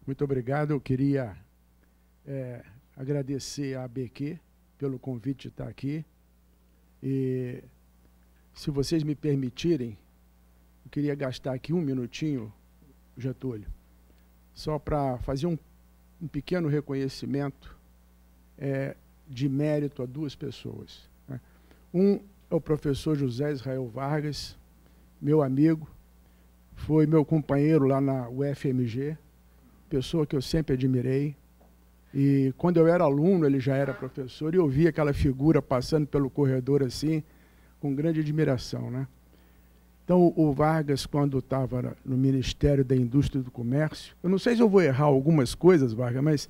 Muito obrigado. Eu queria agradecer à ABQ pelo convite de estar aqui. E, se vocês me permitirem, eu queria gastar aqui um minutinho, Getúlio, só para fazer um pequeno reconhecimento de mérito a duas pessoas, né? Um é o professor José Israel Vargas, meu amigo, foi meu companheiro lá na UFMG, pessoa que eu sempre admirei. E quando eu era aluno, ele já era professor, e eu via aquela figura passando pelo corredor assim, com grande admiração, né? Então, o Vargas, quando estava no Ministério da Indústria e do Comércio, eu não sei se eu vou errar algumas coisas, Vargas, mas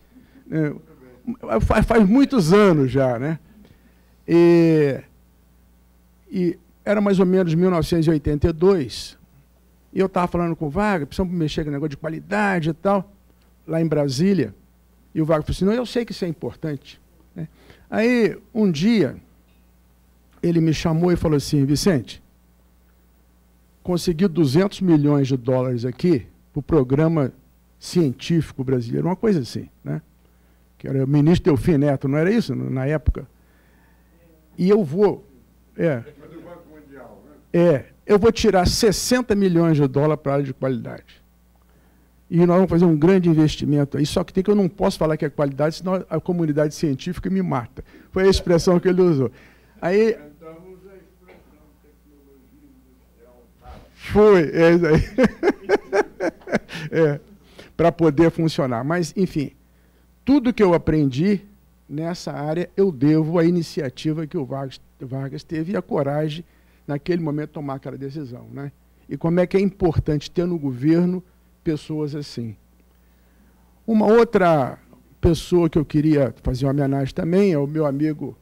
faz muitos anos já, né? E era mais ou menos 1982, e eu estava falando com o Vargas, precisamos mexer com o negócio de qualidade e tal, lá em Brasília. E o Vargas falou assim, não, eu sei que isso é importante, né? Aí, um dia, ele me chamou e falou assim, Vicente, consegui 200 milhões de dólares aqui para o programa científico brasileiro, uma coisa assim, né? Que era o ministro Delfim Neto, não era isso na época? E eu vou... eu vou tirar 60 milhões de dólares para a área de qualidade. E nós vamos fazer um grande investimento aí, só que eu não posso falar que é qualidade, senão a comunidade científica me mata. Foi a expressão que ele usou. Aí... Foi, isso aí. Para poder funcionar. Mas, enfim, tudo que eu aprendi nessa área, eu devo à iniciativa que o Vargas teve e a coragem, naquele momento, de tomar aquela decisão, né? E como é que é importante ter no governo pessoas assim. Uma outra pessoa que eu queria fazer uma homenagem também é o meu amigo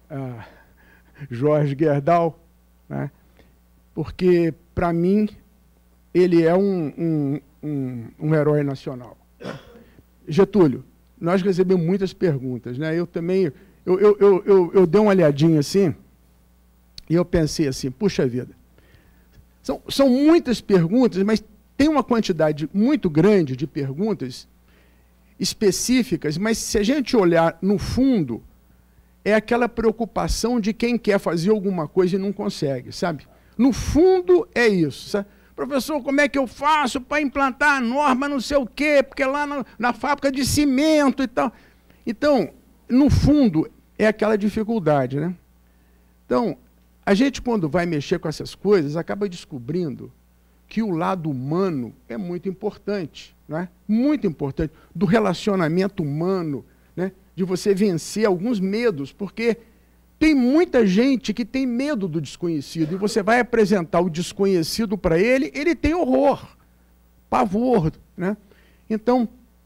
Jorge Gerdau, né? Porque, para mim, ele é um herói nacional. Getúlio, nós recebemos muitas perguntas, né? Eu também, eu dei uma olhadinha assim, e eu pensei assim, puxa vida, são muitas perguntas, mas tem uma quantidade muito grande de perguntas específicas, mas se a gente olhar no fundo, é aquela preocupação de quem quer fazer alguma coisa e não consegue, sabe? No fundo é isso, sabe? Professor, como é que eu faço para implantar a norma não sei o quê, porque lá na fábrica de cimento e tal. Então, no fundo, é aquela dificuldade, né? Então, a gente, quando vai mexer com essas coisas, acaba descobrindo que o lado humano é muito importante, né? Muito importante, do relacionamento humano, né? De você vencer alguns medos, porque tem muita gente que tem medo do desconhecido, e você vai apresentar o desconhecido para ele, ele tem horror, pavor, né? Então,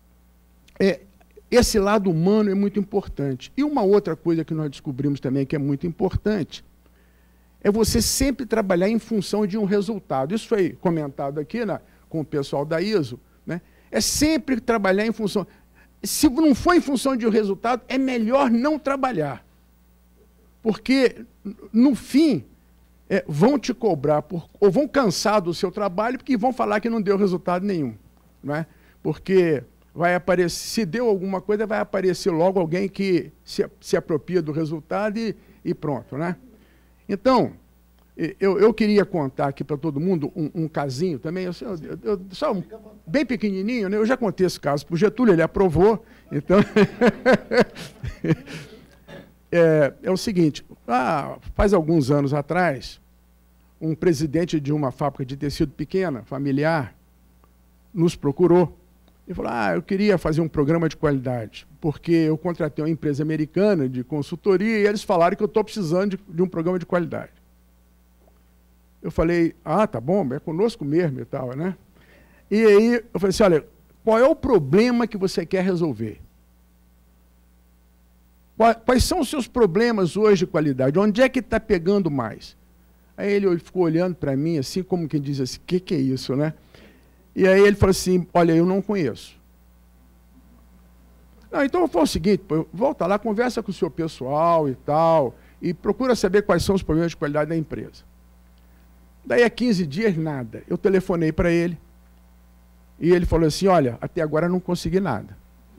esse lado humano é muito importante. E uma outra coisa que nós descobrimos também que é muito importante, é você sempre trabalhar em função de um resultado. Isso foi comentado aqui com o pessoal da ISO, né? É sempre trabalhar em função... Se não for em função de um resultado, é melhor não trabalhar. Porque, no fim, vão te cobrar, ou vão cansar do seu trabalho, porque vão falar que não deu resultado nenhum, não é? Porque vai aparecer, se deu alguma coisa, vai aparecer logo alguém que se apropria do resultado e pronto, né? Então, eu queria contar aqui para todo mundo um casinho também, só bem pequenininho, né? Eu já contei esse caso para o Getúlio, ele aprovou, então... é o seguinte, faz alguns anos atrás, um presidente de uma fábrica de tecido pequena, familiar, nos procurou e falou, eu queria fazer um programa de qualidade, porque eu contratei uma empresa americana de consultoria e eles falaram que eu estou precisando de um programa de qualidade. Eu falei, tá bom, é conosco mesmo e tal, né? E aí eu falei assim, olha, qual é o problema que você quer resolver? Quais são os seus problemas hoje de qualidade? Onde é que está pegando mais? Aí ele ficou olhando para mim, assim, como quem diz assim, o que é isso, né? E aí ele falou assim, olha, eu não conheço. Então eu falo o seguinte, volta lá, conversa com o seu pessoal e tal, e procura saber quais são os problemas de qualidade da empresa. Daí a 15 dias, nada. Eu telefonei para ele, E ele falou assim, olha, até agora não consegui nada.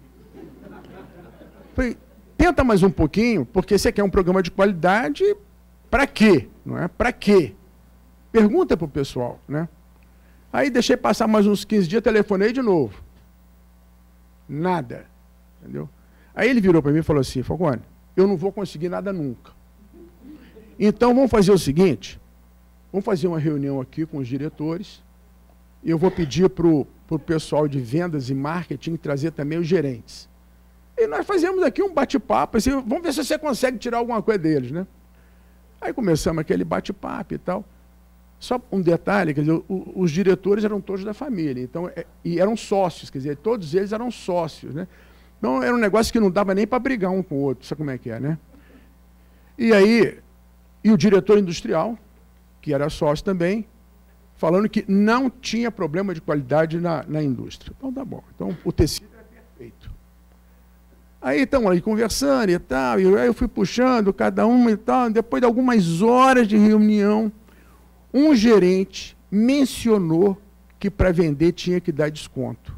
Falei, tenta mais um pouquinho, porque você quer um programa de qualidade, para quê? Não é? Para quê? Pergunta para o pessoal, né? Aí deixei passar mais uns 15 dias, telefonei de novo. Nada. Entendeu? Aí ele virou para mim e falou assim, Falcone, eu não vou conseguir nada nunca. Então vamos fazer o seguinte, vamos fazer uma reunião aqui com os diretores, e eu vou pedir para o pessoal de vendas e marketing trazer também os gerentes. E nós fazemos aqui um bate-papo, assim, vamos ver se você consegue tirar alguma coisa deles, né? Aí começamos aquele bate-papo e tal. Só um detalhe, quer dizer, os diretores eram todos da família, então, e eram sócios, quer dizer, todos eles eram sócios, né? Então era um negócio que não dava nem para brigar um com o outro, sabe como é que é, né? E aí, e o diretor industrial, que era sócio também, falando que não tinha problema de qualidade na indústria. Então tá bom, então o tecido era perfeito. Aí estamos aí conversando e tal, e aí eu fui puxando cada um e tal, depois de algumas horas de reunião, um gerente mencionou que para vender tinha que dar desconto.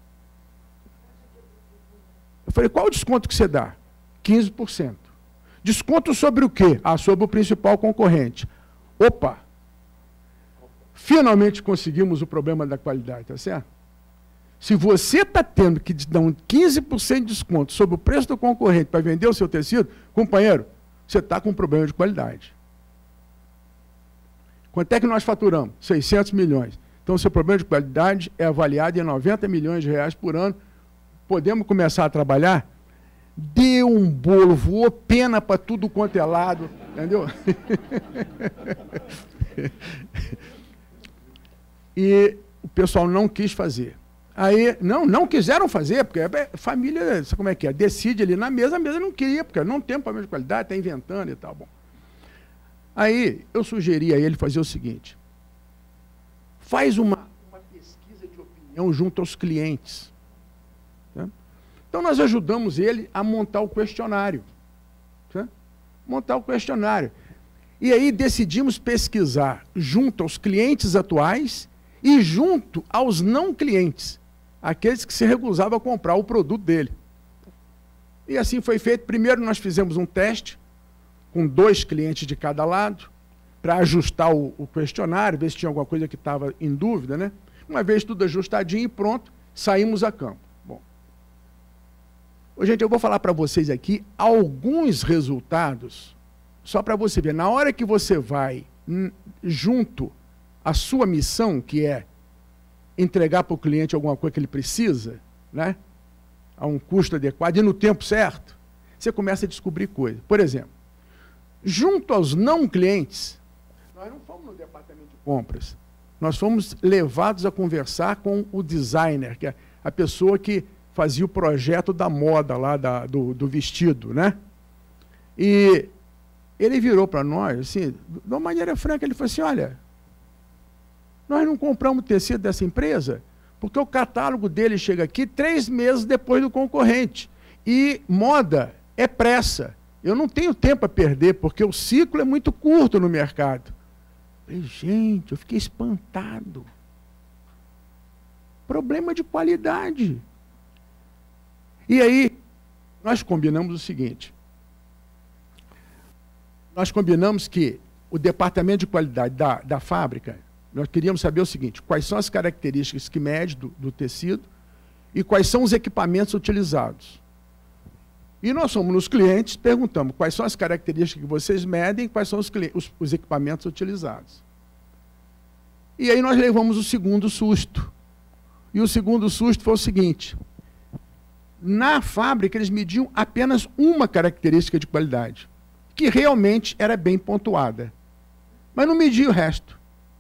Eu falei, qual o desconto que você dá? 15%. Desconto sobre o quê? Ah, sobre o principal concorrente. Opa! Finalmente conseguimos o problema da qualidade, tá certo? Se você está tendo que dar um 15% de desconto sobre o preço do concorrente para vender o seu tecido, companheiro, você está com um problema de qualidade. Quanto é que nós faturamos? 600 milhões. Então, o seu problema de qualidade é avaliado em 90 milhões de reais por ano. Podemos começar a trabalhar? Deu um bolo, voou pena para tudo quanto é lado, entendeu? E o pessoal não quis fazer. Aí, não quiseram fazer, porque a família, sabe como é que é? Decide ali na mesa, a mesa não queria, porque não tem problema de qualidade, está inventando e tal. Bom. Aí, eu sugeri a ele fazer o seguinte, faz uma pesquisa de opinião junto aos clientes. Tá? Então, nós ajudamos ele a montar o questionário. Tá? Montar o questionário. E aí, decidimos pesquisar junto aos clientes atuais e junto aos não clientes, aqueles que se recusavam a comprar o produto dele. E assim foi feito. Primeiro, nós fizemos um teste, com 2 clientes de cada lado, para ajustar o questionário, ver se tinha alguma coisa que estava em dúvida, né? Uma vez tudo ajustadinho e pronto, saímos a campo. Bom, gente, eu vou falar para vocês aqui alguns resultados, só para você ver. Na hora que você vai junto à sua missão, que é entregar para o cliente alguma coisa que ele precisa, né? A um custo adequado e no tempo certo, você começa a descobrir coisas. Por exemplo, junto aos não clientes, nós não fomos no departamento de compras, nós fomos levados a conversar com o designer, que é a pessoa que fazia o projeto da moda lá, do vestido, né? E ele virou para nós, assim, de uma maneira franca, ele falou assim, olha, nós não compramos tecido dessa empresa, porque o catálogo dele chega aqui 3 meses depois do concorrente. E moda é pressa. Eu não tenho tempo a perder, porque o ciclo é muito curto no mercado. Eu falei, gente, eu fiquei espantado. Problema de qualidade. E aí, nós combinamos o seguinte. Nós combinamos que o departamento de qualidade da fábrica, nós queríamos saber o seguinte, quais são as características que mede do tecido e quais são os equipamentos utilizados. E nós fomos nos clientes, perguntamos quais são as características que vocês medem e quais são os equipamentos utilizados. E aí nós levamos o segundo susto. E o segundo susto foi o seguinte, na fábrica eles mediam apenas uma característica de qualidade, que realmente era bem pontuada, mas não mediam o resto.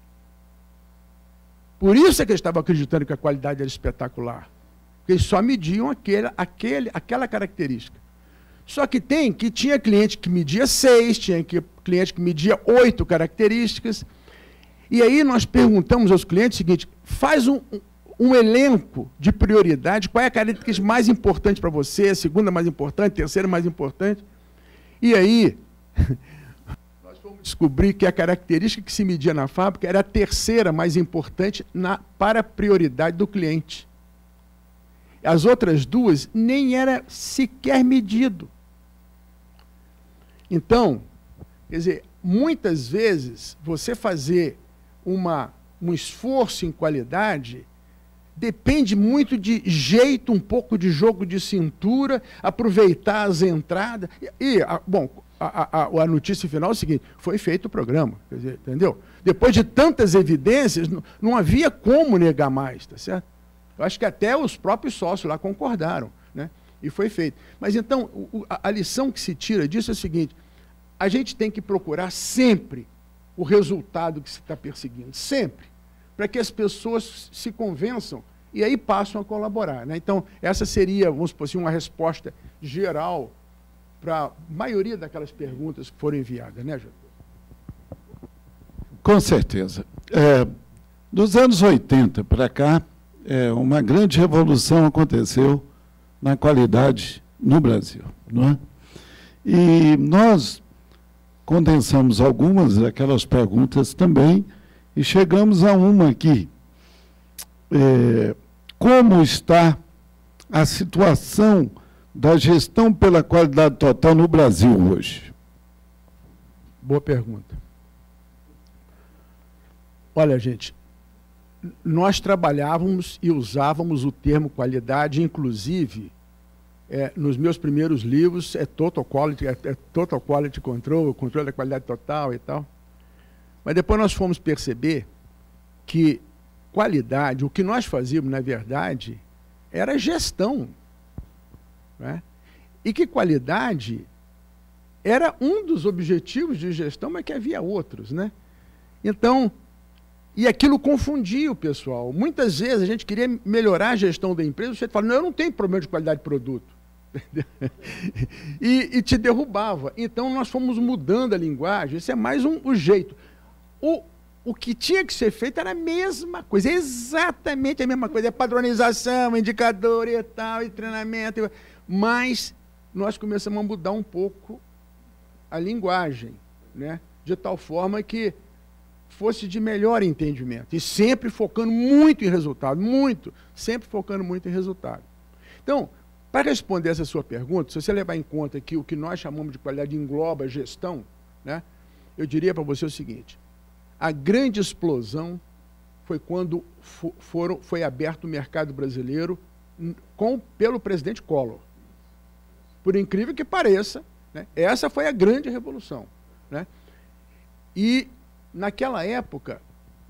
Por isso é que eles estavam acreditando que a qualidade era espetacular, porque eles só mediam aquela característica. Só que tinha cliente que media 6, tinha cliente que media 8 características. E aí nós perguntamos aos clientes o seguinte, faz um elenco de prioridade, qual é a característica mais importante para você, a segunda mais importante, a terceira mais importante. E aí, nós fomos descobri que a característica que se media na fábrica era a terceira mais importante para a prioridade do cliente. As outras duas nem era sequer medido. Então, quer dizer, muitas vezes você fazer um esforço em qualidade depende muito de jeito, um pouco de jogo de cintura, aproveitar as entradas. Bom, a notícia final é o seguinte: foi feito o programa, quer dizer, entendeu? Depois de tantas evidências, não havia como negar mais, tá certo? Eu acho que até os próprios sócios lá concordaram, né? E foi feito. Mas então, a lição que se tira disso é a seguinte: a gente tem que procurar sempre o resultado que se está perseguindo, sempre, para que as pessoas se convençam e aí passam a colaborar, né? Então, essa seria, vamos supor assim, uma resposta geral para a maioria daquelas perguntas que foram enviadas, né, Getúlio? Com certeza. Dos anos 80 para cá, uma grande revolução aconteceu na qualidade no Brasil, não é? E nós condensamos algumas daquelas perguntas também e chegamos a uma aqui. Como está a situação da gestão pela qualidade total no Brasil hoje? Boa pergunta. Olha, gente, nós trabalhávamos e usávamos o termo qualidade, inclusive, nos meus primeiros livros, Total Quality Control, controle da qualidade total e tal. Mas depois nós fomos perceber que qualidade, o que nós fazíamos, na verdade, era gestão, né? E que qualidade era um dos objetivos de gestão, mas que havia outros, né? Então, e aquilo confundia o pessoal. Muitas vezes a gente queria melhorar a gestão da empresa, você fala, não, eu não tenho problema de qualidade de produto. e te derrubava. Então nós fomos mudando a linguagem, isso é mais o jeito. O que tinha que ser feito era a mesma coisa, exatamente a mesma coisa, padronização, indicador e tal, e treinamento, mas nós começamos a mudar um pouco a linguagem, né? De tal forma que fosse de melhor entendimento, e sempre focando muito em resultado, sempre focando muito em resultado. Então, para responder essa sua pergunta, se você levar em conta que o que nós chamamos de qualidade engloba a gestão, né, eu diria para você o seguinte: a grande explosão foi quando foi aberto o mercado brasileiro pelo presidente Collor. Por incrível que pareça, né, essa foi a grande revolução, né? E, naquela época,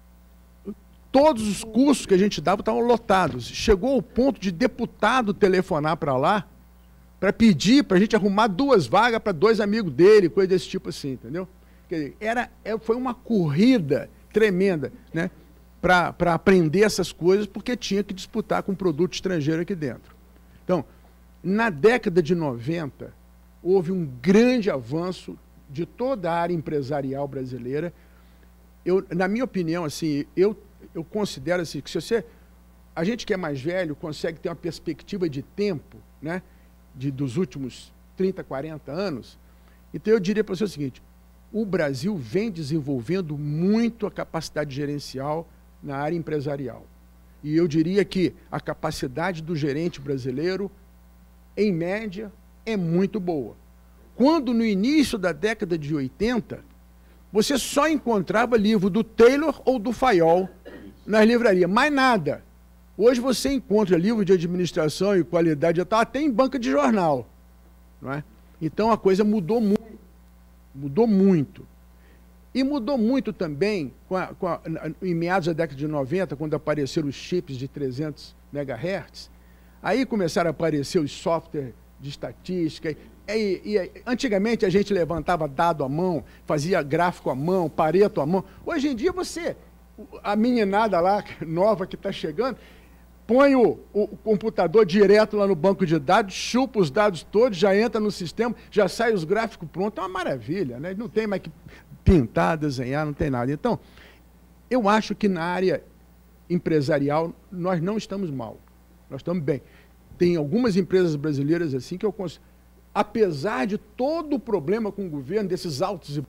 todos os cursos que a gente dava estavam lotados. Chegou ao ponto de deputado telefonar para lá para pedir para a gente arrumar 2 vagas para 2 amigos dele, coisa desse tipo assim, entendeu? Quer dizer, foi uma corrida tremenda, né, para aprender essas coisas, porque tinha que disputar com produto estrangeiro aqui dentro. Então, na década de 90, houve um grande avanço de toda a área empresarial brasileira. Na minha opinião, assim, eu considero assim, que a gente que é mais velho consegue ter uma perspectiva de tempo, né, dos últimos 30, 40 anos. Então eu diria para você o seguinte: o Brasil vem desenvolvendo muito a capacidade gerencial na área empresarial. E eu diria que a capacidade do gerente brasileiro, em média, é muito boa. Quando no início da década de 80, você só encontrava livro do Taylor ou do Fayol nas livrarias, mais nada. Hoje você encontra livro de administração e qualidade até em banca de jornal, não é? Então a coisa mudou muito. Mudou muito. E mudou muito também em meados da década de 90, quando apareceram os chips de 300 MHz. Aí começaram a aparecer os softwares de estatística. E antigamente a gente levantava dado à mão, fazia gráfico à mão, Pareto à mão. Hoje em dia a meninada lá, nova que está chegando, põe o computador direto lá no banco de dados, chupa os dados todos, já entra no sistema, já sai os gráficos prontos, é uma maravilha, né? Não tem mais que pintar, desenhar, não tem nada. Então, eu acho que na área empresarial nós não estamos mal, nós estamos bem. Tem algumas empresas brasileiras assim que eu considero, apesar de todo o problema com o governo, desses altos e baixos do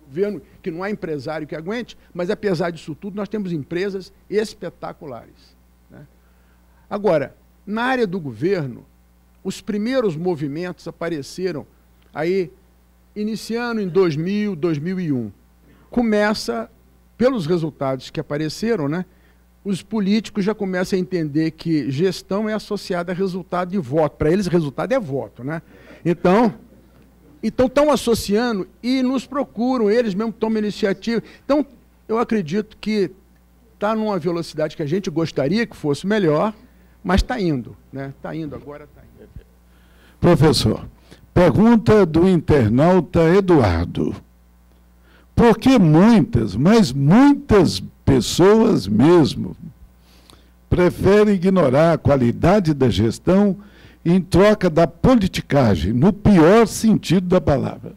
governo, que não há empresário que aguente, mas, apesar disso tudo, nós temos empresas espetaculares, né? Agora, na área do governo, os primeiros movimentos apareceram aí, iniciando em 2000, 2001. Começa, pelos resultados que apareceram, né, os políticos já começam a entender que gestão é associada a resultado de voto. Para eles, resultado é voto, né? Então estão associando e nos procuram, eles mesmos tomam iniciativa. Então, eu acredito que está numa velocidade que a gente gostaria que fosse melhor, mas está indo, né? Está indo, agora está indo. Professor, pergunta do internauta Eduardo. Por que muitas, mas muitas pessoas mesmo preferem ignorar a qualidade da gestão em troca da politicagem, no pior sentido da palavra?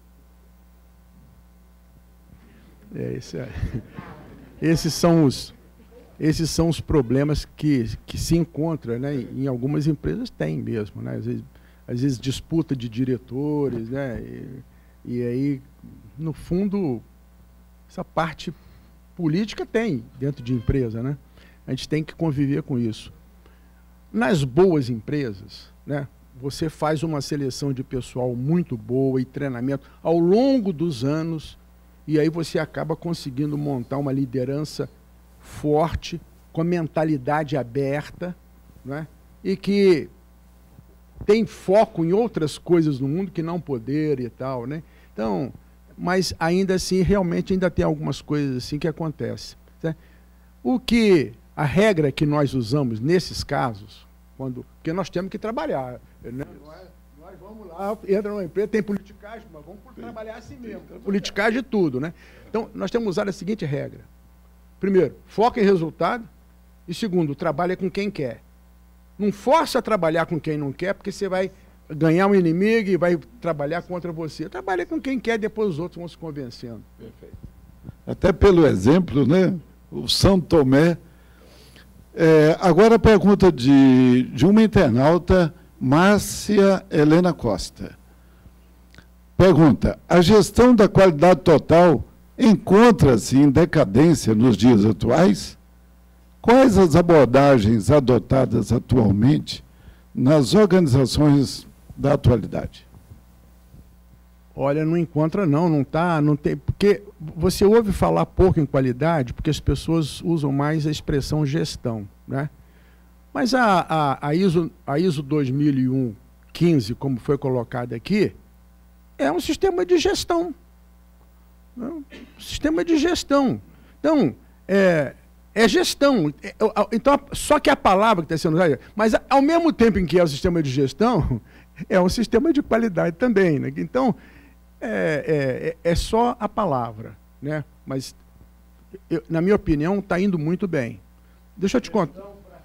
Esses são os problemas que se encontram, né, em algumas empresas, tem mesmo, né? Às vezes disputa de diretores, né? E aí, no fundo, essa parte política tem dentro de empresa, né? A gente tem que conviver com isso. Nas boas empresas, né, você faz uma seleção de pessoal muito boa e treinamento ao longo dos anos, e aí você acaba conseguindo montar uma liderança forte, com a mentalidade aberta, né, e que tem foco em outras coisas no mundo que não poder e tal, né? Então, mas ainda assim, realmente ainda tem algumas coisas assim que acontecem, né? A regra que nós usamos nesses casos, porque nós temos que trabalhar, né? Nós vamos lá, entra numa empresa, tem politicagem, mas vamos trabalhar assim mesmo, politicagem de tudo, né? Então, nós temos usado a seguinte regra. Primeiro, foca em resultado, e segundo, trabalha com quem quer. Não força a trabalhar com quem não quer, porque você vai ganhar um inimigo e vai trabalhar contra você. Trabalha com quem quer, depois os outros vão se convencendo. Perfeito. Até pelo exemplo, né? O São Tomé. Agora a pergunta de uma internauta, Márcia Helena Costa. Pergunta: a gestão da qualidade total encontra-se em decadência nos dias atuais? Quais as abordagens adotadas atualmente nas organizações da atualidade? Olha, não encontra não tem, porque você ouve falar pouco em qualidade, porque as pessoas usam mais a expressão gestão, né? Mas a ISO 2001-15, como foi colocada aqui, é um sistema de gestão. Não? Sistema de gestão. Então, é gestão. Então, só que a palavra que está sendo usada, mas ao mesmo tempo em que é o sistema de gestão, é um sistema de qualidade também, né? Então, é só a palavra, né? Mas, na minha opinião, está indo muito bem. Deixa eu te contar.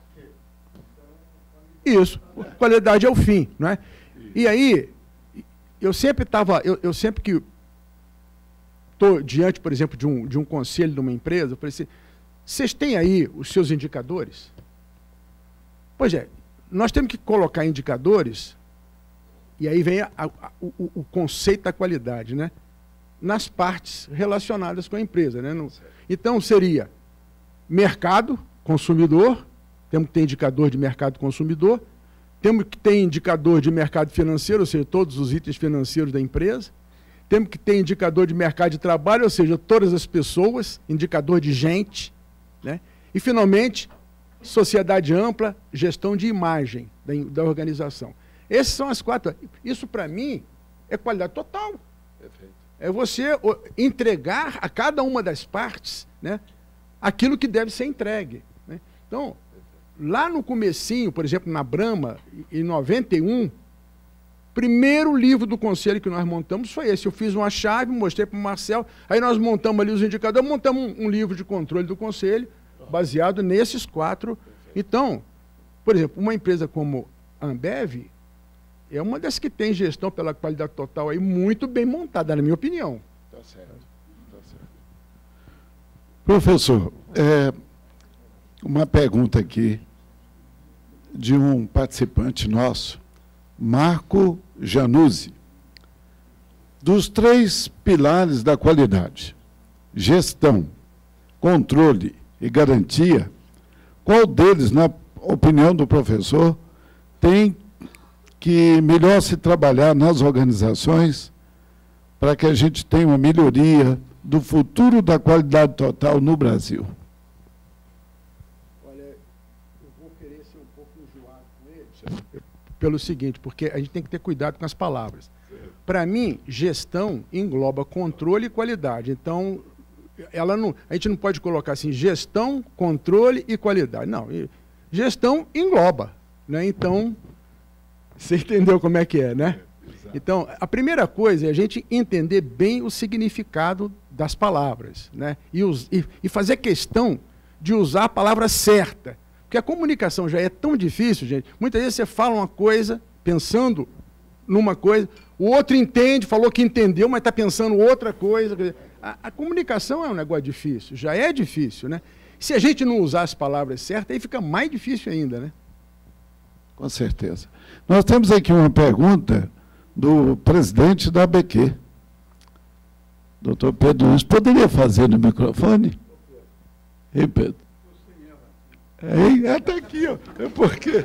Isso, qualidade é o fim, né? E aí, eu sempre que estou diante, por exemplo, de um conselho de uma empresa, eu falei assim: vocês têm aí os seus indicadores? Pois é, nós temos que colocar indicadores, e aí vem o conceito da qualidade, né? Nas partes relacionadas com a empresa, né? Então, seria mercado, consumidor, temos que ter indicador de mercado consumidor, temos que ter indicador de mercado financeiro, ou seja, todos os itens financeiros da empresa, temos que ter indicador de mercado de trabalho, ou seja, todas as pessoas, indicador de gente, né? E, finalmente, sociedade ampla, gestão de imagem da organização. Essas são as quatro. Isso, para mim, é qualidade total. Perfeito. É você entregar a cada uma das partes, né, aquilo que deve ser entregue, né? Então, lá no comecinho, por exemplo, na Brahma, em 91, primeiro livro do conselho que nós montamos foi esse. Eu fiz uma chave, mostrei para o Marcel, aí nós montamos ali os indicadores, montamos um livro de controle do conselho, baseado nesses quatro. Então, por exemplo, uma empresa como a Ambev é uma das que tem gestão pela qualidade total aí muito bem montada, na minha opinião. Tá certo. Tá certo. Professor, uma pergunta aqui de um participante nosso, Marco Januzzi. dos 3 pilares da qualidade, gestão, controle e garantia, qual deles, na opinião do professor, tem que melhor se trabalhar nas organizações para que a gente tenha uma melhoria do futuro da qualidade total no Brasil? Olha, eu vou querer ser um pouco enjoado com ele, pelo seguinte, porque a gente tem que ter cuidado com as palavras. Para mim, gestão engloba controle e qualidade. Então, a gente não pode colocar assim, gestão, controle e qualidade. Não, gestão engloba, né? Então, você entendeu como é que é, né? Então, a primeira coisa é a gente entender bem o significado das palavras, né? E fazer questão de usar a palavra certa. Porque a comunicação já é tão difícil, gente. Muitas vezes você fala uma coisa, pensando numa coisa, o outro entende, falou que entendeu, mas está pensando outra coisa. A comunicação é um negócio difícil, já é difícil, né? Se a gente não usar as palavras certas, aí fica mais difícil ainda, né? Com certeza. Nós temos aqui uma pergunta do presidente da ABQ, doutor Pedro Luiz. Poderia fazer no microfone? Ei, Pedro. Está aqui, ó. É porque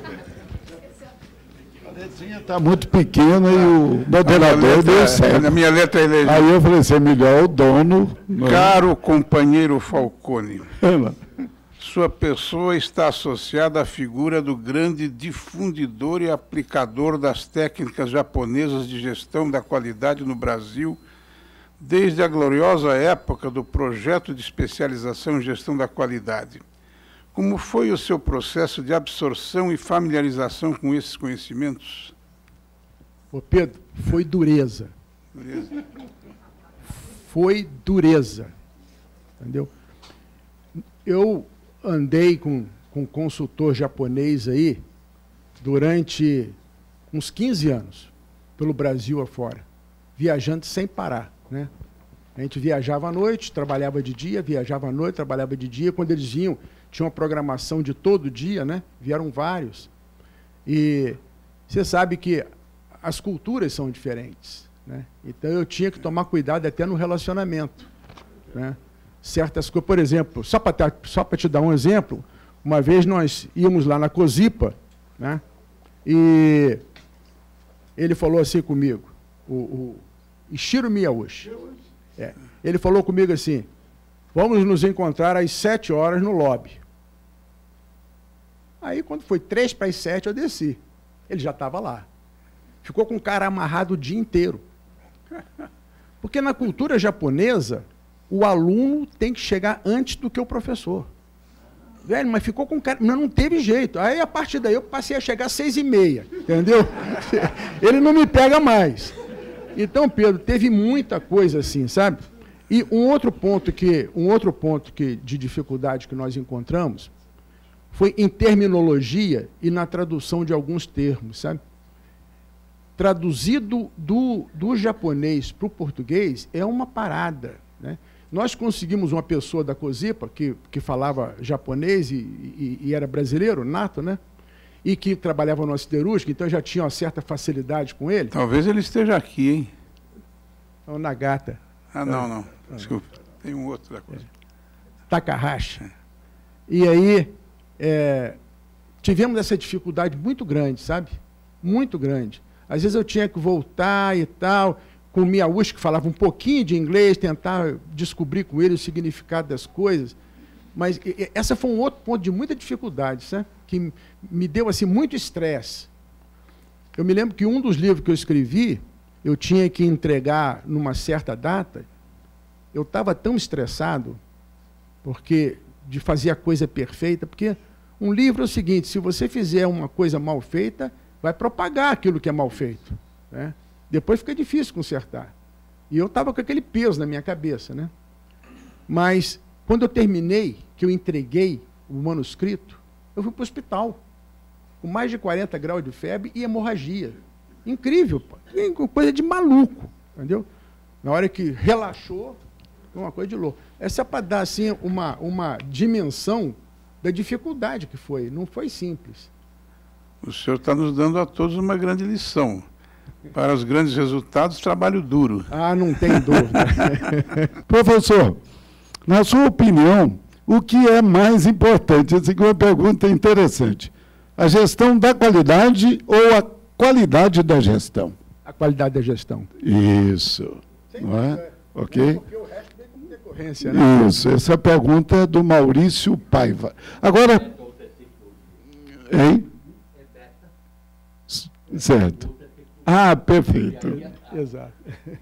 a letrinha está muito pequena e o moderador deu certo. A minha letra é elegível. Aí eu falei assim, é melhor o dono. Caro companheiro Falcone, sua pessoa está associada à figura do grande difundidor e aplicador das técnicas japonesas de gestão da qualidade no Brasil, desde a gloriosa época do projeto de especialização em gestão da qualidade. Como foi o seu processo de absorção e familiarização com esses conhecimentos? Ô Pedro, foi dureza. Dureza. Foi dureza. Entendeu? Eu andei com um consultor japonês aí durante uns 15 anos, pelo Brasil afora, viajando sem parar, né? A gente viajava à noite, trabalhava de dia, viajava à noite, trabalhava de dia. Quando eles vinham, tinha uma programação de todo dia, né? Vieram vários. E você sabe que as culturas são diferentes, né? Então eu tinha que tomar cuidado até no relacionamento, né? Certas coisas, por exemplo, só para te dar um exemplo, uma vez nós íamos lá na Cozipa, né? E ele falou assim comigo, o Ishiro Miyauchi. Ele falou comigo assim, vamos nos encontrar às 7 horas no lobby. Aí, quando foi 3 para as 7, eu desci. Ele já estava lá. Ficou com o cara amarrado o dia inteiro. Porque na cultura japonesa, o aluno tem que chegar antes do que o professor. Velho, mas ficou com o cara... Não teve jeito. Aí, a partir daí, eu passei a chegar às 6h30. Entendeu? Ele não me pega mais. Então, Pedro, teve muita coisa assim, sabe? E um outro ponto de dificuldade que nós encontramos foi em terminologia e na tradução de alguns termos, sabe? Traduzido do japonês para o português é uma parada, né? Nós conseguimos uma pessoa da Cozipa que falava japonês e era brasileiro, nato, né? E que trabalhava numa siderúrgica, então já tinha uma certa facilidade com ele. Talvez ele esteja aqui, hein? É o Nagata. Ah, não. Desculpa. Tem um outro da coisa. Takahashi. E aí, tivemos essa dificuldade muito grande, sabe? Muito grande. Às vezes eu tinha que voltar e tal, com o Miyauchi, que falava um pouquinho de inglês, tentar descobrir com ele o significado das coisas. Mas essa foi um outro ponto de muita dificuldade, sabe? Que me deu assim, muito estresse. Eu me lembro que um dos livros que eu escrevi, eu tinha que entregar numa certa data, eu estava tão estressado de fazer a coisa perfeita, porque um livro é o seguinte, se você fizer uma coisa mal feita, vai propagar aquilo que é mal feito, né? Depois fica difícil consertar. E eu estava com aquele peso na minha cabeça, né? Mas, quando eu terminei, que eu entreguei o manuscrito, eu fui para o hospital, com mais de 40 graus de febre e hemorragia. Incrível, pô. Coisa de maluco, entendeu? Na hora que relaxou, foi uma coisa de louco. Essa é para dar assim, uma dimensão da dificuldade que foi. Não foi simples. O senhor está nos dando a todos uma grande lição. Para os grandes resultados, trabalho duro. Ah, não tem dúvida. Professor, na sua opinião, o que é mais importante? Essa aqui é uma pergunta interessante. A gestão da qualidade ou a qualidade da gestão? A qualidade da gestão. Isso. Não é? Ok? Porque o resto vem como decorrência, né? Isso, essa pergunta é do Maurício Paiva. Agora... Hein? Certo. Ah, perfeito. Exato.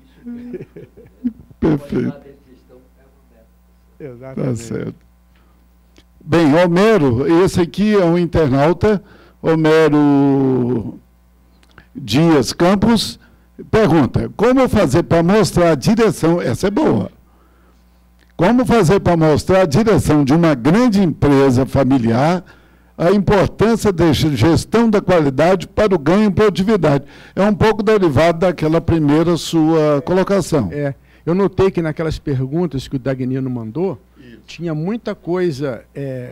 Perfeito. Exatamente. Tá certo. Bem, Homero, esse aqui é um internauta, Homero Dias Campos, pergunta, como fazer para mostrar a direção, essa é boa, como fazer para mostrar a direção de uma grande empresa familiar, a importância da gestão da qualidade para o ganho em produtividade. É um pouco derivado daquela primeira sua colocação. Eu notei que naquelas perguntas que o Dagnino mandou, tinha muita coisa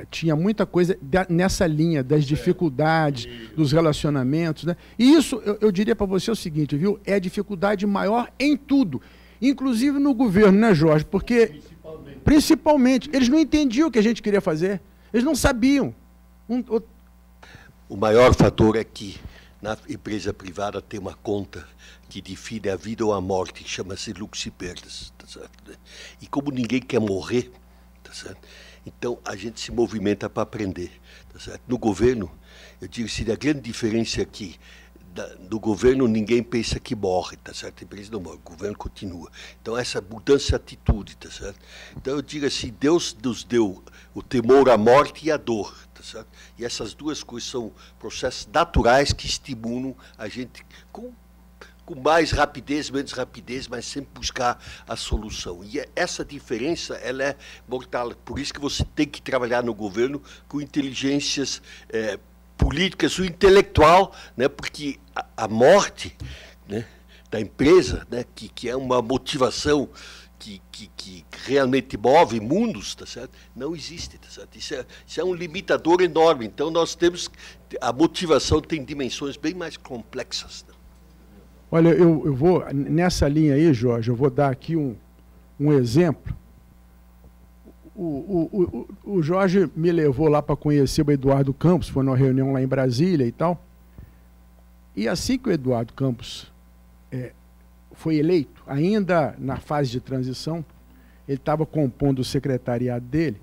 nessa linha das dificuldades, dos relacionamentos, né? E isso, eu diria para você o seguinte, viu? É a dificuldade maior em tudo, inclusive no governo, né, Jorge? Porque, principalmente, eles não entendiam o que a gente queria fazer, eles não sabiam. O maior fator é que na empresa privada tem uma conta que define a vida ou a morte, que chama-se lucros e perdas, tá certo? E como ninguém quer morrer, tá certo? Então a gente se movimenta para aprender, tá certo? No governo, eu digo assim, a grande diferença aqui, do governo ninguém pensa que morre, tá certo? A empresa não morre, o governo continua. Então essa mudança de atitude, tá certo? Então eu digo assim, Deus nos deu o temor à morte e à dor, tá certo? E essas duas coisas são processos naturais que estimulam a gente com mais rapidez, menos rapidez, mas sempre buscar a solução. E essa diferença, ela é mortal. Por isso que você tem que trabalhar no governo com inteligências políticas, o intelectual, né, porque a morte, né, da empresa, né, que é uma motivação que realmente move mundos, tá certo? Não existe, tá certo? Isso é um limitador enorme. Então nós temos, a motivação tem dimensões bem mais complexas, né? Olha, eu vou, nessa linha aí, Jorge, eu vou dar aqui um exemplo. O Jorge me levou lá para conhecer o Eduardo Campos, foi numa reunião lá em Brasília e tal. E assim que o Eduardo Campos foi eleito, ainda na fase de transição, ele estava compondo o secretariado dele.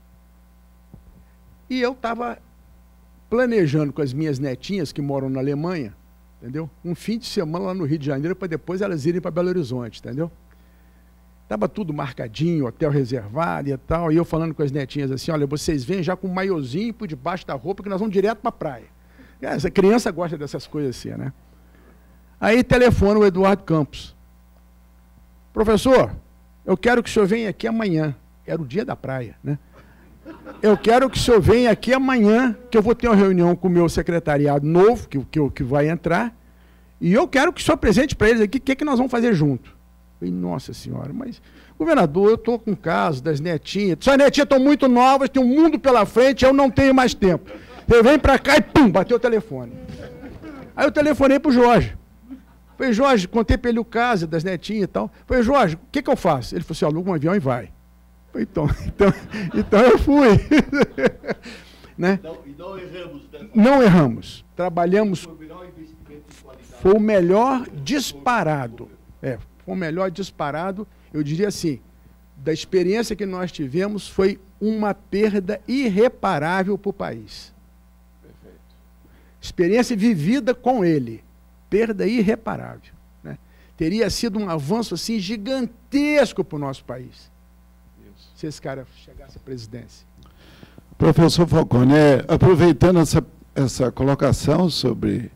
E eu estava planejando com as minhas netinhas, que moram na Alemanha, entendeu? Um fim de semana lá no Rio de Janeiro, para depois elas irem para Belo Horizonte, entendeu? Estava tudo marcadinho, hotel reservado e tal, e eu falando com as netinhas assim, olha, vocês vêm já com um maiozinho por debaixo da roupa que nós vamos direto para a praia. Essa criança gosta dessas coisas assim, né? Aí telefona o Eduardo Campos. Professor, eu quero que o senhor venha aqui amanhã. Era o dia da praia, né? Eu quero que o senhor venha aqui amanhã, que eu vou ter uma reunião com o meu secretariado novo, que vai entrar, e eu quero que o senhor apresente para eles aqui o que nós vamos fazer junto. Eu falei, nossa senhora, mas, governador, eu estou com o caso das netinhas. Suas netinhas estão muito novas, tem um mundo pela frente, eu não tenho mais tempo. Eu venho para cá e pum, bateu o telefone. Aí eu telefonei para o Jorge. Falei, Jorge, contei para ele o caso das netinhas e tal. Falei, Jorge, o que eu faço? Ele falou assim, aluga um avião e vai. Falei, então eu fui. Né? E não erramos, né? Não erramos. Trabalhamos. Foi o melhor disparado. Foi o melhor disparado. Eu diria assim, da experiência que nós tivemos, foi uma perda irreparável para o país. Perfeito. Experiência vivida com ele. Perda irreparável, né? Teria sido um avanço assim gigantesco para o nosso país, se esse cara chegasse à presidência. Professor Falcone, aproveitando essa colocação sobre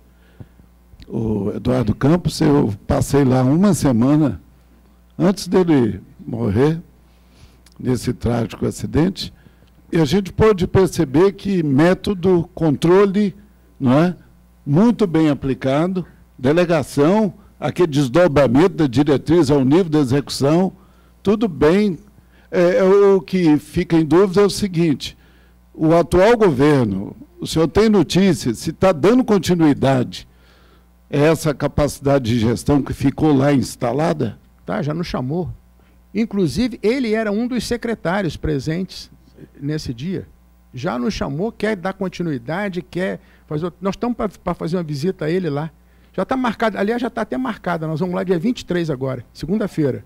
o Eduardo Campos, eu passei lá uma semana antes dele morrer, nesse trágico acidente, e a gente pôde perceber que método, controle, não é, muito bem aplicado, delegação, aquele desdobramento da diretriz ao nível da execução, tudo bem. O que fica em dúvida é o seguinte, o atual governo, o senhor tem notícia, se está dando continuidade é essa capacidade de gestão que ficou lá instalada? Tá, já nos chamou. Inclusive, ele era um dos secretários presentes nesse dia. Já nos chamou, quer dar continuidade, quer fazer... Nós estamos para fazer uma visita a ele lá. Já está marcado, aliás, já está até marcada. Nós vamos lá dia 23 agora, segunda-feira.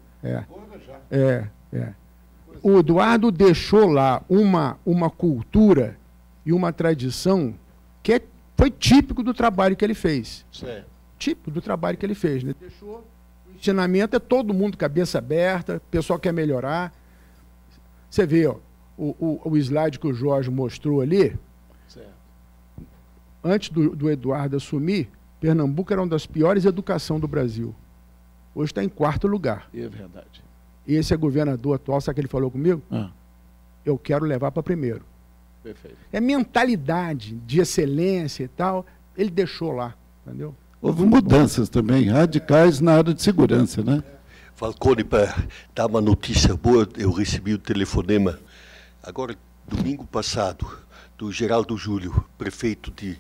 O Eduardo deixou lá uma cultura e uma tradição que foi típico do trabalho que ele fez. Certo. Típico do trabalho que ele fez. Né? Deixou o ensinamento, é todo mundo cabeça aberta, o pessoal quer melhorar. Você vê, ó, o slide que o Jorge mostrou ali, Certo. antes do Eduardo assumir, Pernambuco era uma das piores educações do Brasil. Hoje está em 4º lugar. É verdade. E esse é governador atual, sabe o que ele falou comigo? Eu quero levar para 1º. Perfeito. É mentalidade de excelência e tal, ele deixou lá, entendeu? Houve mudanças também radicais na área de segurança, né? Falcone, para dar uma notícia boa, eu recebi um telefonema, agora, domingo passado, do Geraldo Júlio, prefeito de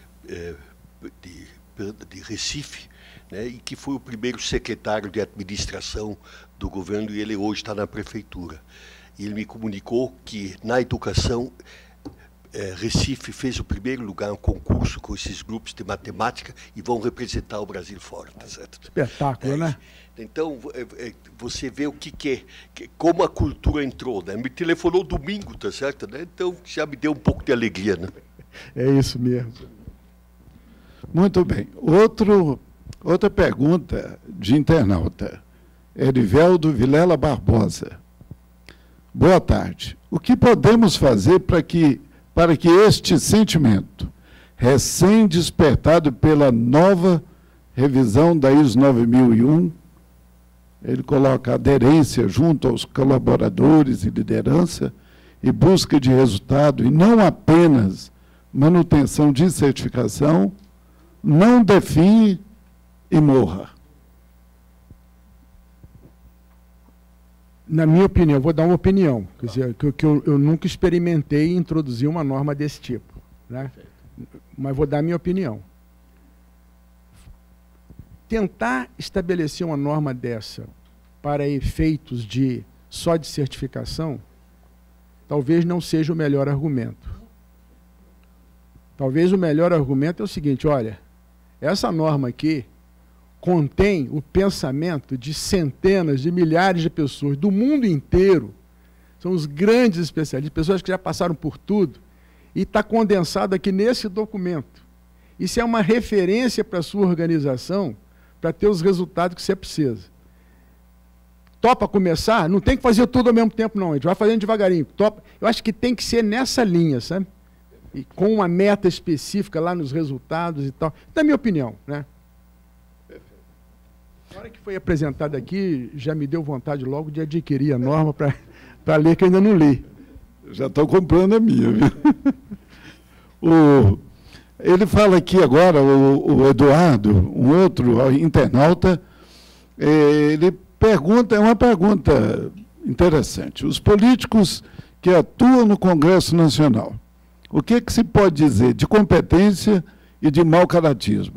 Recife, né, e que foi o primeiro secretário de administração do governo, e ele hoje está na prefeitura. E ele me comunicou que, na educação, Recife fez o primeiro lugar no concurso com esses grupos de matemática e vão representar o Brasil fora, tá certo? Espetáculo, né? Então, você vê o que é, como a cultura entrou, né? Me telefonou domingo, tá certo? Né? Então, já me deu um pouco de alegria, né? É isso mesmo. Muito bem. Outra pergunta de internauta. Eriveldo Vilela Barbosa. Boa tarde. O que podemos fazer para que este sentimento, recém-despertado pela nova revisão da ISO 9001, ele coloca aderência junto aos colaboradores e liderança e busca de resultado, e não apenas manutenção de certificação, não define e morra? Na minha opinião, vou dar uma opinião, quer dizer, que eu nunca experimentei introduzir uma norma desse tipo, né? Mas vou dar a minha opinião. Tentar estabelecer uma norma dessa para efeitos só de certificação, talvez não seja o melhor argumento. Talvez o melhor argumento é o seguinte, olha, essa norma aqui contém o pensamento de centenas, de milhares de pessoas do mundo inteiro, são os grandes especialistas, pessoas que já passaram por tudo, e está condensado aqui nesse documento. Isso é uma referência para a sua organização, para ter os resultados que você precisa. Topa começar? Não tem que fazer tudo ao mesmo tempo, não. A gente vai fazendo devagarinho. Topa. Eu acho que tem que ser nessa linha, sabe? E com uma meta específica lá nos resultados e tal. Na minha opinião, né? Na hora que foi apresentado aqui, já me deu vontade logo de adquirir a norma para ler, que ainda não li. Já estou comprando a minha, viu? Ele fala aqui agora, o Eduardo, um outro internauta, ele pergunta, é uma pergunta interessante. Os políticos que atuam no Congresso Nacional, o que se pode dizer de competência e de mau caratismo?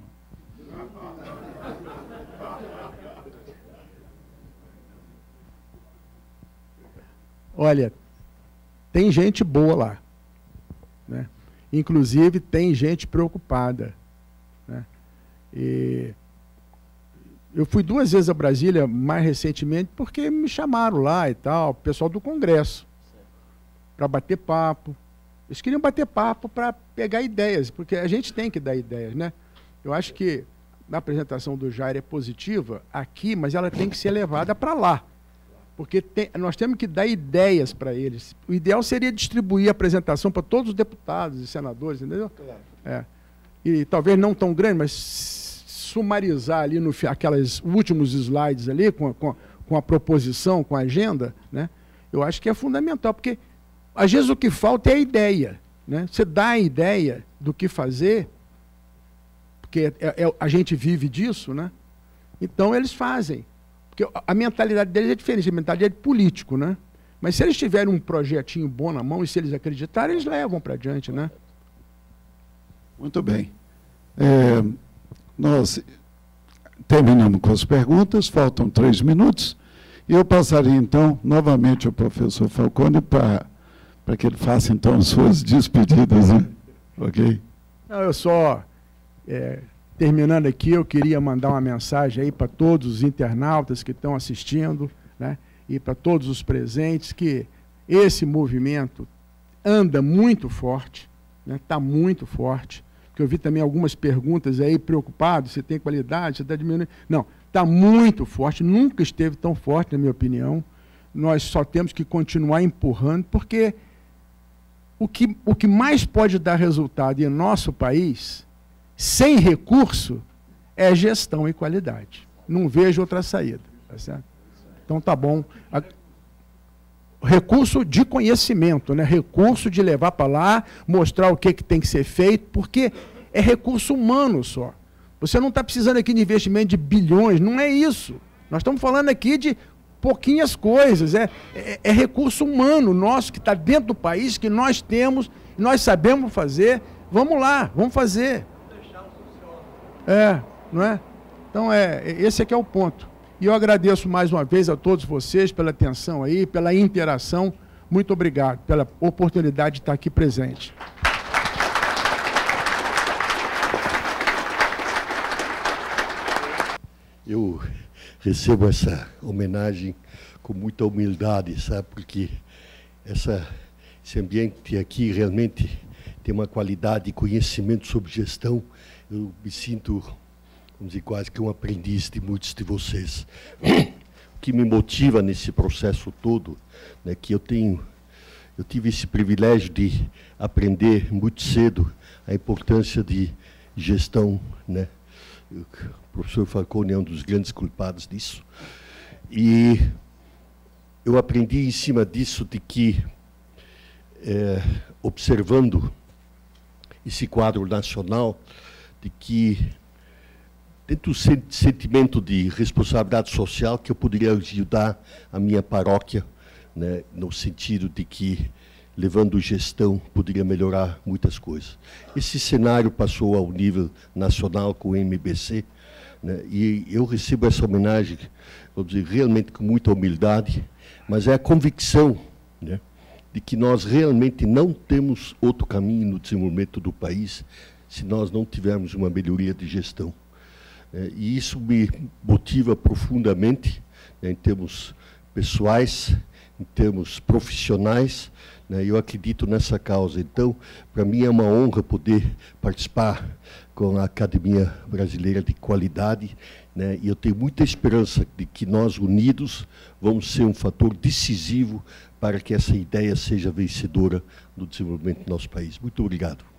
Olha, tem gente boa lá, né? Inclusive tem gente preocupada, né? E eu fui 2 vezes a Brasília mais recentemente porque me chamaram lá e tal, o pessoal do Congresso, para bater papo. Eles queriam bater papo para pegar ideias, porque a gente tem que dar ideias, né? Eu acho que a apresentação do Jair é positiva aqui, mas ela tem que ser levada para lá. Porque nós temos que dar ideias para eles. O ideal seria distribuir a apresentação para todos os deputados e senadores, entendeu? Claro. E talvez não tão grande, mas sumarizar ali aqueles últimos slides ali, com a proposição, com a agenda, né? Eu acho que é fundamental, porque às vezes o que falta é a ideia, né? Você dá a ideia do que fazer, porque a gente vive disso, né? Então eles fazem. Porque a mentalidade deles é diferente, a mentalidade é de político, né? Mas se eles tiverem um projetinho bom na mão e se eles acreditarem, eles levam para adiante, né? Muito bem. nós terminamos com as perguntas, faltam 3 minutos, e eu passaria, então, novamente ao professor Falcone para que ele faça, então, as suas despedidas, né? Ok? Não, eu só, terminando aqui, eu queria mandar uma mensagem aí para todos os internautas que estão assistindo, né, e para todos os presentes, que esse movimento anda muito forte, está muito forte, porque eu vi também algumas perguntas aí preocupados, se tem qualidade, se está diminuindo. Não, está muito forte, nunca esteve tão forte, na minha opinião. Nós só temos que continuar empurrando, porque o que mais pode dar resultado em nosso país, sem recurso, é gestão e qualidade. Não vejo outra saída, tá certo? Então tá bom. Recurso de conhecimento, né? Recurso de levar para lá, mostrar o que tem que ser feito, porque é recurso humano só. Você não está precisando aqui de investimento de bilhões, não é isso. Nós estamos falando aqui de pouquinhas coisas, é recurso humano nosso que está dentro do país, que nós temos, nós sabemos fazer. Vamos lá, vamos fazer. Não é? Então, esse aqui é o ponto. E eu agradeço mais uma vez a todos vocês pela atenção aí, pela interação. Muito obrigado pela oportunidade de estar aqui presente. Eu recebo essa homenagem com muita humildade, sabe? Porque esse ambiente aqui realmente tem uma qualidade de conhecimento sobre gestão. Eu me sinto, vamos dizer, quase que um aprendiz de muitos de vocês. O que me motiva nesse processo todo, né, que eu tive esse privilégio de aprender muito cedo a importância de gestão, né? O professor Falcone é um dos grandes culpados disso. E eu aprendi em cima disso de que, observando esse quadro nacional, de que, dentro do sentimento de responsabilidade social, que eu poderia ajudar a minha paróquia, né, no sentido de que, levando gestão, poderia melhorar muitas coisas. Esse cenário passou ao nível nacional com o MBC, né, e eu recebo essa homenagem, vou dizer, realmente com muita humildade, mas é a convicção, né, de que nós realmente não temos outro caminho no desenvolvimento do país se nós não tivermos uma melhoria de gestão. E isso me motiva profundamente, né, em termos pessoais, em termos profissionais, né, eu acredito nessa causa. Então, para mim é uma honra poder participar com a Academia Brasileira de Qualidade, né, e eu tenho muita esperança de que nós, unidos, vamos ser um fator decisivo para que essa ideia seja vencedora no desenvolvimento do nosso país. Muito obrigado.